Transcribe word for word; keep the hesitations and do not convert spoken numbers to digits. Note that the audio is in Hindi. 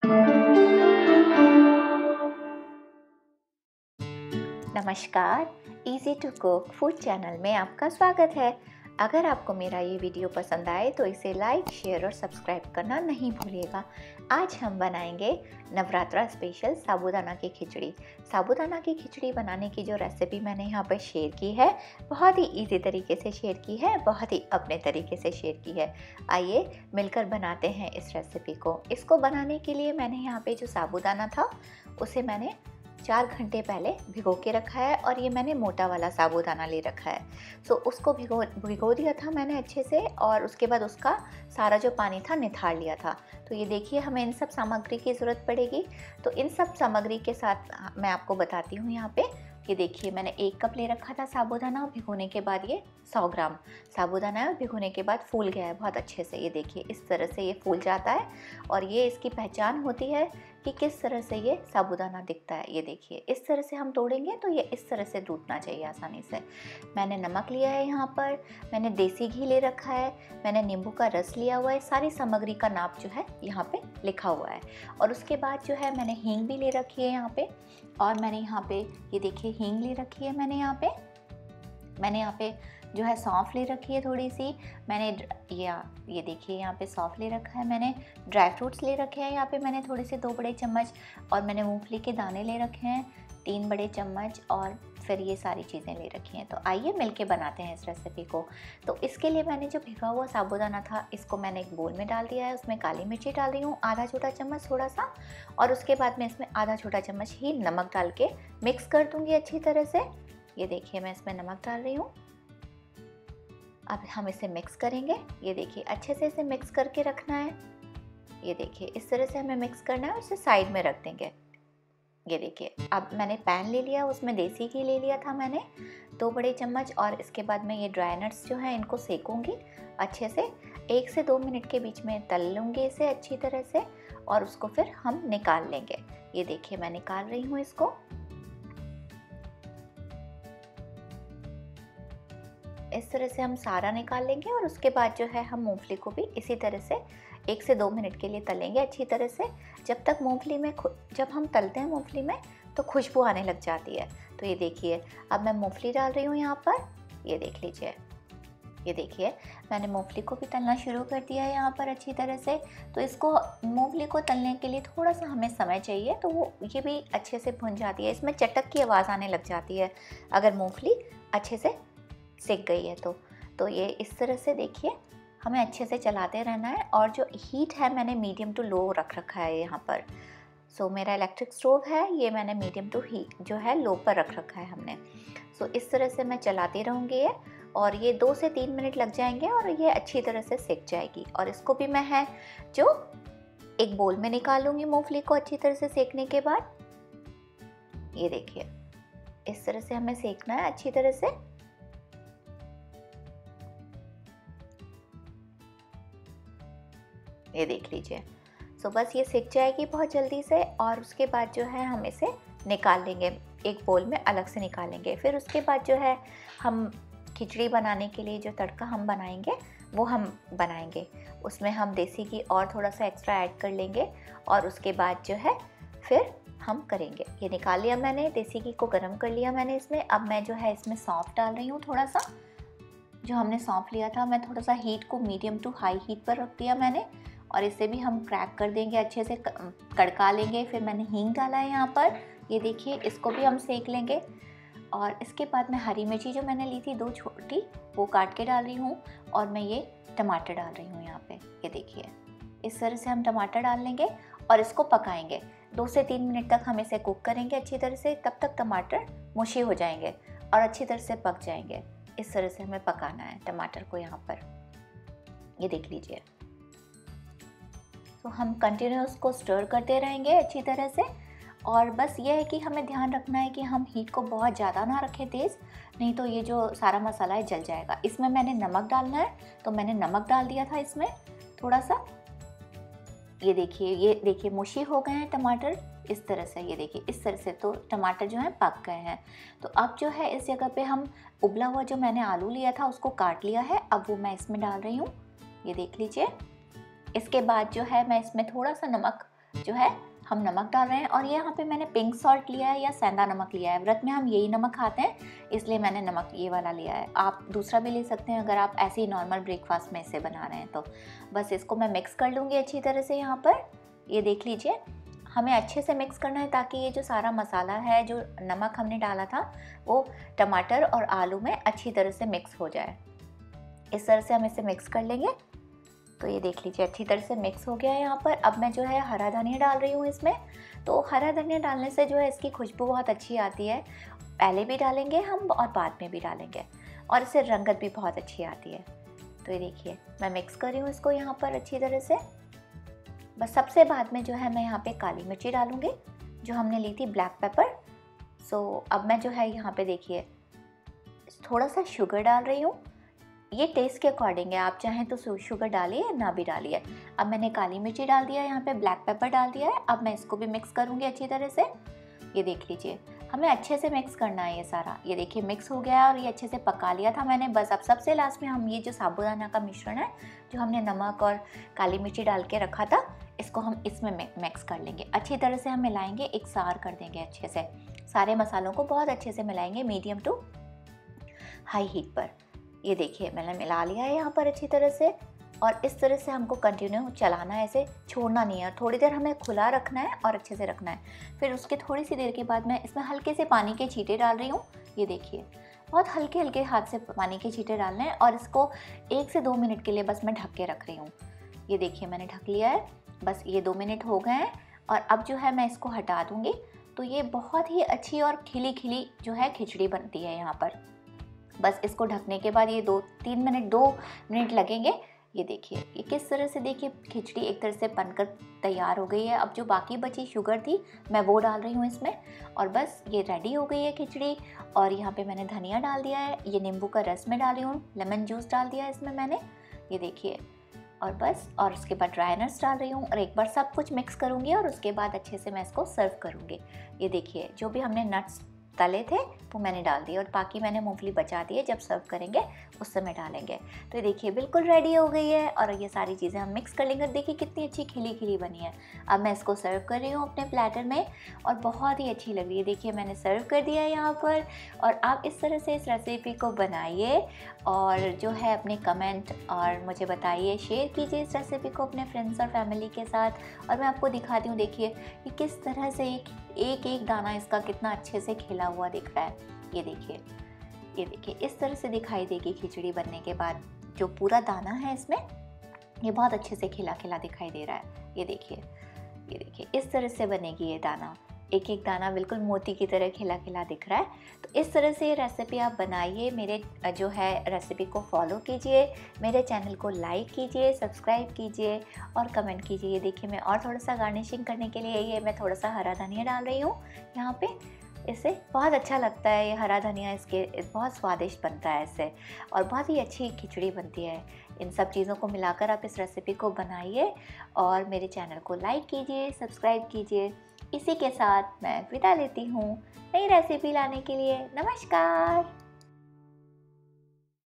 नमस्कार, easy to cook food channel में आपका स्वागत है। अगर आपको मेरा ये वीडियो पसंद आए तो इसे लाइक, शेयर और सब्सक्राइब करना नहीं भूलिएगा। आज हम बनाएंगे नवरात्रा स्पेशल साबूदाना की खिचड़ी। साबूदाना की खिचड़ी बनाने की जो रेसिपी मैंने यहाँ पर शेयर की है, बहुत ही इजी तरीके से शेयर की है, बहुत ही अपने तरीके से शेयर की है। आइए मिलकर बनाते हैं इस रेसिपी को। इसको बनाने के लिए मैंने यहाँ पे जो साबूदाना था उसे मैंने चार घंटे पहले भिगो के रखा है और ये मैंने मोटा वाला साबूदाना ले रखा है। सो उसको भिगो भिगो दिया था मैंने अच्छे से और उसके बाद उसका सारा जो पानी था निथार लिया था। तो ये देखिए, हमें इन सब सामग्री की ज़रूरत पड़ेगी। तो इन सब सामग्री के साथ मैं आपको बताती हूँ यहाँ पे। ये देखिए, मैंने एक कप ले रखा था साबूदाना। भिगोने के बाद ये सौ ग्राम साबूदाना है। भिगोने के बाद फूल गया है बहुत अच्छे से। ये देखिए, इस तरह से ये फूल जाता है और ये इसकी पहचान होती है कि किस तरह से ये साबूदाना दिखता है। ये देखिए, इस तरह से हम तोड़ेंगे तो ये इस तरह से टूटना चाहिए आसानी से। मैंने नमक लिया है यहाँ पर, मैंने देसी घी ले रखा है, मैंने नींबू का रस लिया हुआ है। सारी सामग्री का नाप जो है यहाँ पे लिखा हुआ है। और उसके बाद जो है मैंने हींग भी ले रखी है यहाँ पे। और मैंने यहाँ पे ये देखिए हींग ले रखी है मैंने यहाँ पे। मैंने यहाँ पे जो है सौंफ ले रखी है थोड़ी सी। मैंने ये ये देखिए यहाँ पे सौंफ ले रखा है। मैंने ड्राई फ्रूट्स ले रखे हैं यहाँ पे मैंने थोड़े से दो बड़े चम्मच। और मैंने मूंगफली के दाने ले रखे हैं तीन बड़े चम्मच। और फिर ये सारी चीज़ें ले रखी हैं। तो आइए मिलके बनाते हैं इस रेसिपी को। तो इसके लिए मैंने जो भिगा हुआ साबूदाना था इसको मैंने एक बोल में डाल दिया है। उसमें काली मिर्ची डाल रही हूँ आधा छोटा चम्मच थोड़ा सा। और उसके बाद मैं इसमें आधा छोटा चम्मच ही नमक डाल के मिक्स कर दूँगी अच्छी तरह से। ये देखिए, मैं इसमें नमक डाल रही हूँ। अब हम इसे मिक्स करेंगे। ये देखिए, अच्छे से इसे मिक्स करके रखना है। ये देखिए, इस तरह से हमें मिक्स करना है और इसे साइड में रख देंगे। ये देखिए, अब मैंने पैन ले लिया, उसमें देसी घी ले लिया था मैंने दो बड़े चम्मच। और इसके बाद मैं ये ड्राई नट्स जो है इनको सेकूंगी अच्छे से। एक से दो मिनट के बीच में तल लूँगी इसे अच्छी तरह से और उसको फिर हम निकाल लेंगे। ये देखिए, मैं निकाल रही हूँ इसको। इस तरह से हम सारा निकाल लेंगे और उसके बाद जो है हम मूंगफली को भी इसी तरह से एक से दो मिनट के लिए तलेंगे अच्छी तरह से। जब तक मूंगफली में जब हम तलते हैं मूंगफली में तो खुशबू आने लग जाती है। तो ये देखिए, अब मैं मूंगफली डाल रही हूँ यहाँ पर। ये देख लीजिए, ये देखिए, मैंने मूंगफली को भी तलना शुरू कर दिया है यहाँ पर अच्छी तरह से। तो इसको मूंगफली को तलने के लिए थोड़ा सा हमें समय चाहिए, तो वो ये भी अच्छे से भुन जाती है। इसमें चटक की आवाज़ आने लग जाती है अगर मूंगफली अच्छे से सिक गई है तो। तो ये इस तरह से देखिए, हमें अच्छे से चलाते रहना है। और जो हीट है मैंने मीडियम टू लो रख रखा है यहाँ पर। सो मेरा इलेक्ट्रिक स्टोव है, ये मैंने मीडियम टू हीट जो है लो पर रख रखा है हमने। सो इस तरह से मैं चलाती रहूँगी ये और ये दो से तीन मिनट लग जाएंगे और ये अच्छी तरह से सिक जाएगी। और इसको भी मैं है जो एक बोल में निकालूंगी मूंगफली को अच्छी तरह से सेकने के बाद। ये देखिए, इस तरह से हमें सेकना है अच्छी तरह से। ये देख लीजिए। सो बस ये सिक जाएगी बहुत जल्दी से और उसके बाद जो है हम इसे निकाल लेंगे, एक बोल में अलग से निकालेंगे। फिर उसके बाद जो है हम खिचड़ी बनाने के लिए जो तड़का हम बनाएंगे वो हम बनाएंगे। उसमें हम देसी घी और थोड़ा सा एक्स्ट्रा ऐड कर लेंगे और उसके बाद जो है फिर हम करेंगे। ये निकाल लिया मैंने, देसी घी को गर्म कर लिया मैंने इसमें। अब मैं जो है इसमें सौंफ डाल रही हूँ थोड़ा सा। जो हमने सौंफ लिया था, मैं थोड़ा सा हीट को मीडियम टू हाई हीट पर रख दिया मैंने और इसे भी हम क्रैक कर देंगे, अच्छे से कड़का लेंगे। फिर मैंने हींग डाला है यहाँ पर। ये देखिए, इसको भी हम सेक लेंगे। और इसके बाद मैं हरी मिर्ची जो मैंने ली थी दो छोटी, वो काट के डाल रही हूँ। और मैं ये टमाटर डाल रही हूँ यहाँ पे। ये देखिए, इस तरह से हम टमाटर डाल लेंगे और इसको पकाएंगे। दो से तीन मिनट तक हम इसे कुक करेंगे अच्छी तरह से। तब तक टमाटर मुशी हो जाएंगे और अच्छी तरह से पक जाएंगे। इस तरह से हमें पकाना है टमाटर को यहाँ पर। ये देख लीजिए। तो हम कंटिन्यूस को स्टर करते रहेंगे अच्छी तरह से। और बस ये है कि हमें ध्यान रखना है कि हम हीट को बहुत ज़्यादा ना रखें तेज़, नहीं तो ये जो सारा मसाला है जल जाएगा। इसमें मैंने नमक डालना है तो मैंने नमक डाल दिया था इसमें थोड़ा सा। ये देखिए, ये देखिए मुशी हो गए हैं टमाटर इस तरह से। ये देखिए, इस तरह से तो टमाटर जो है पक गए हैं। तो अब जो है इस जगह पे हम उबला हुआ जो मैंने आलू लिया था उसको काट लिया है, अब वो मैं इसमें डाल रही हूँ। ये देख लीजिए। इसके बाद जो है मैं इसमें थोड़ा सा नमक जो है हम नमक डाल रहे हैं। और ये यहाँ पे मैंने पिंक सॉल्ट लिया है या सेंधा नमक लिया है। व्रत में हम यही नमक खाते हैं, इसलिए मैंने नमक ये वाला लिया है। आप दूसरा भी ले सकते हैं अगर आप ऐसे ही नॉर्मल ब्रेकफास्ट में इसे बना रहे हैं तो। बस इसको मैं मिक्स कर लूँगी अच्छी तरह से। यहाँ पर ये देख लीजिए, हमें अच्छे से मिक्स करना है ताकि ये जो सारा मसाला है, जो नमक हमने डाला था, वो टमाटर और आलू में अच्छी तरह से मिक्स हो जाए। इस तरह से हम इसे मिक्स कर लेंगे। तो ये देख लीजिए अच्छी तरह से मिक्स हो गया है यहाँ पर। अब मैं जो है हरा धनिया डाल रही हूँ इसमें। तो हरा धनिया डालने से जो है इसकी खुशबू बहुत अच्छी आती है। पहले भी डालेंगे हम और बाद में भी डालेंगे, और इससे रंगत भी बहुत अच्छी आती है। तो ये देखिए मैं मिक्स कर रही हूँ इसको यहाँ पर अच्छी तरह से। बस सबसे बाद में जो है मैं यहाँ पे काली मिर्ची डालूँगी, जो हमने ली थी ब्लैक पेपर। सो अब मैं जो है यहाँ पे देखिए थोड़ा सा शुगर डाल रही हूँ। ये टेस्ट के अकॉर्डिंग है, आप चाहें तो शुगर डालिए या ना भी डालिए। अब मैंने काली मिर्ची डाल दिया है, यहाँ पे ब्लैक पेपर डाल दिया है। अब मैं इसको भी मिक्स करूँगी अच्छी तरह से। ये देख लीजिए हमें अच्छे से मिक्स करना है ये सारा। ये देखिए मिक्स हो गया और ये अच्छे से पका लिया था मैंने। बस अब सबसे लास्ट में हम ये जो साबूदाना का मिश्रण है, जो हमने नमक और काली मिर्ची डाल के रखा था, इसको हम इसमें मिक्स कर लेंगे। अच्छी तरह से हम मिलाएंगे, एक सार कर देंगे अच्छे से। सारे मसालों को बहुत अच्छे से मिलाएंगे मीडियम टू हाई हीट पर। ये देखिए मैंने मिला लिया है यहाँ पर अच्छी तरह से। और इस तरह से हमको कंटिन्यू चलाना है, ऐसे छोड़ना नहीं है। थोड़ी देर हमें खुला रखना है और अच्छे से रखना है। फिर उसके थोड़ी सी देर के बाद मैं इसमें हल्के से पानी के छींटे डाल रही हूँ। ये देखिए बहुत हल्के हल्के हाथ से पानी के छींटे डालने हैं और इसको एक से दो मिनट के लिए बस मैं ढक के रख रही हूँ। ये देखिए मैंने ढक लिया है। बस ये दो मिनट हो गए हैं और अब जो है मैं इसको हटा दूँगी। तो ये बहुत ही अच्छी और खिली खिली जो है खिचड़ी बनती है यहाँ पर। बस इसको ढकने के बाद ये दो तीन मिनट दो मिनट लगेंगे। ये देखिए ये किस तरह से, देखिए खिचड़ी एक तरह से बनकर तैयार हो गई है। अब जो बाकी बची शुगर थी मैं वो डाल रही हूँ इसमें, और बस ये रेडी हो गई है खिचड़ी। और यहाँ पे मैंने धनिया डाल दिया है, ये नींबू का रस में डाल रही हूँ, लेमन जूस डाल दिया है इसमें मैंने। ये देखिए और बस, और उसके बाद ड्राई नट्स डाल रही हूँ और एक बार सब कुछ मिक्स करूँगी और उसके बाद अच्छे से मैं इसको सर्व करूँगी। ये देखिए जो भी हमने नट्स तले थे वो मैंने डाल दिए और बाकी मैंने मूंगफली बचा दी है, जब सर्व करेंगे उस समय डालेंगे। तो ये देखिए बिल्कुल रेडी हो गई है और ये सारी चीज़ें हम मिक्स कर लेंगे। देखिए कितनी अच्छी खिली खिली बनी है। अब मैं इसको सर्व कर रही हूँ अपने प्लेटर में और बहुत ही अच्छी लग रही है। देखिए मैंने सर्व कर दिया है यहाँ पर। और आप इस तरह से इस रेसिपी को बनाइए और जो है अपने कमेंट और मुझे बताइए, शेयर कीजिए इस रेसिपी को अपने फ्रेंड्स और फैमिली के साथ। और मैं आपको दिखाती हूँ, देखिए कि किस तरह से एक एक एक दाना इसका कितना अच्छे से खिला हुआ दिख रहा है। ये देखिए ये देखिए इस तरह से दिखाई देगी खिचड़ी बनने के बाद। जो पूरा दाना है इसमें ये बहुत अच्छे से खिला खिला दिखाई दे रहा है। ये देखिए ये देखिए इस तरह से बनेगी ये दाना, एक एक दाना बिल्कुल मोती की तरह खिला खिला दिख रहा है। तो इस तरह से ये रेसिपी आप बनाइए। मेरे जो है रेसिपी को फॉलो कीजिए, मेरे चैनल को लाइक कीजिए, सब्सक्राइब कीजिए और कमेंट कीजिए। ये देखिए मैं और थोड़ा सा गार्निशिंग करने के लिए ये मैं थोड़ा सा हरा धनिया डाल रही हूँ यहाँ पे। इससे बहुत अच्छा लगता है ये हरा धनिया, इसके बहुत स्वादिष्ट बनता है इससे और बहुत ही अच्छी खिचड़ी बनती है। इन सब चीज़ों को मिलाकर आप इस रेसिपी को बनाइए और मेरे चैनल को लाइक कीजिए, सब्सक्राइब कीजिए। इसी के साथ मैं विदा लेती हूँ नई रेसिपी लाने के लिए। नमस्कार।